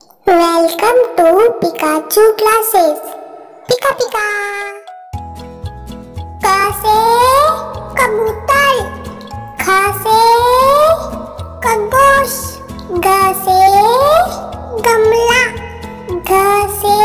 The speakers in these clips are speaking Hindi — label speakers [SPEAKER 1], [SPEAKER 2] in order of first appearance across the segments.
[SPEAKER 1] Welcome to Pikachu classes. Pika pika. क से कबूतर, ख से खरगोश, ग से गमला, घ से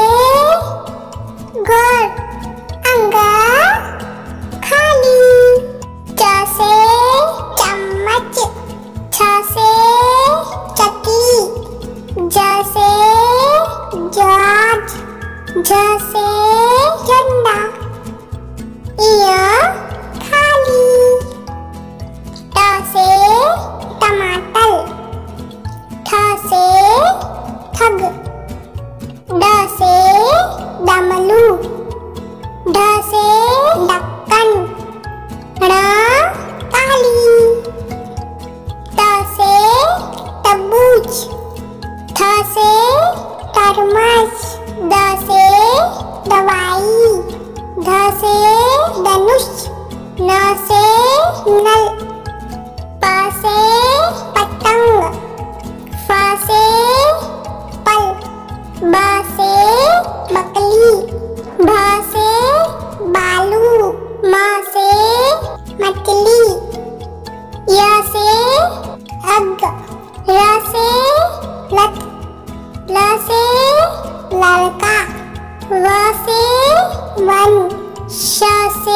[SPEAKER 1] घर, अंगा खाली, च से चम्मच, छ से चक्की, ज से जहाज, झ से झंडा, य खाली, ट से टमाटर, ठ से ठग, ड से डमरू, ढ से ढक्कन, ण ताली, त से तरबूज, थ से थर्मस, द से दवाई, ध से धनुष, न से नल, प से पतंग, फ से फल, ब से बकली, भ से बालू, म से मछली, य से अग, र से लत, ल से लड़का, व से वन, श से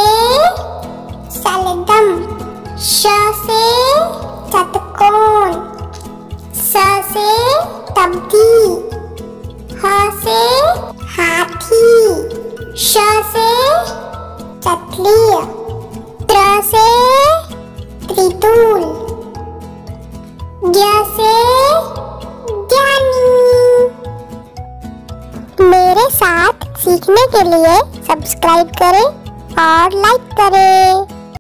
[SPEAKER 1] शलगम, श से षटकोण, स से सब्जी, ह से हाथी, श से चकली, त्र से त्रिशूल, ज्ञ से ज्ञानी। मेरे साथ सीखने के लिए सब्सक्राइब करें और लाइक करें।